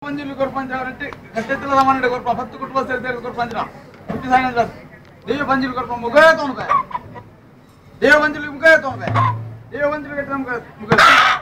ಪಂಜುಲಿ ಕೊರ್ಪಂಚ ಅವರಂತೆ ಗಟ್ಟೆತ್ತಲ ಮನೆ ಕೊರ್ಪ 10 ಕುಟುಂಬ ಸೇರಿ ಕೊರ್ಪಂಚ ಹುಟ್ಟಿ ಸಾಯಂದ್ರ ದೇವ ಪಂಜುಲಿ ಕೊರ್ಪ ಮುಗೇ ತೋನ್ಕ ದೇವ ಪಂಜುಲಿ ಮುಗೇ ತೋನ್ಕ ದೇವ ಪಂಜುಲಿ ಗಟ್ಟ ಮುಗೇ